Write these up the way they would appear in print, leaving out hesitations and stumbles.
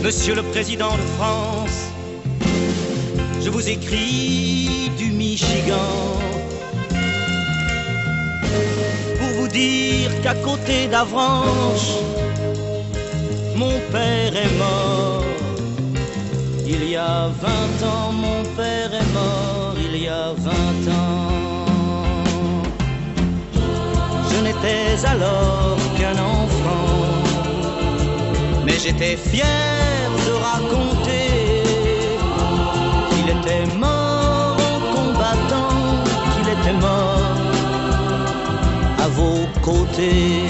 Monsieur le Président de France, je vous écris du Michigan pour vous dire qu'à côté d'Avranches, mon père est mort. Il y a 20 ans, mon père est mort, il y a 20 ans. Je n'étais alors qu'un enfant, mais j'étais fier de raconter qu'il était mort en combattant, qu'il était mort à vos côtés.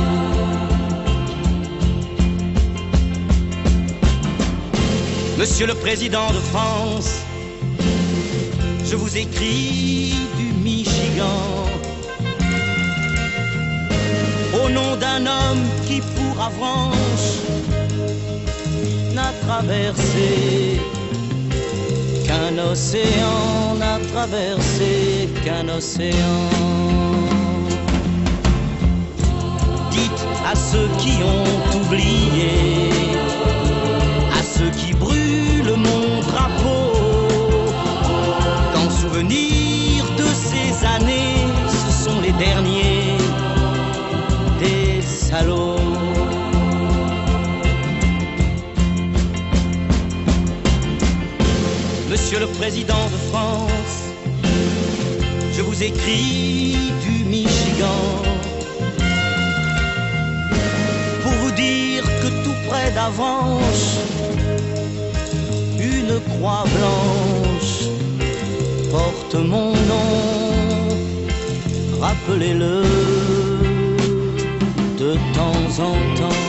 Monsieur le Président de France, je vous écris du Michigan au nom d'un homme qui pour Avranches n'a traversé qu'un océan, n'a traversé qu'un océan. Dites à ceux qui ont oublié, à ceux qui brûlent mon drapeau, qu'en souvenir de ces années, ce sont les derniers des salauds. Monsieur le Président de France, je vous écris du Michigan pour vous dire que tout près d'Avranches, une croix blanche porte mon nom. Rappelez-le de temps en temps.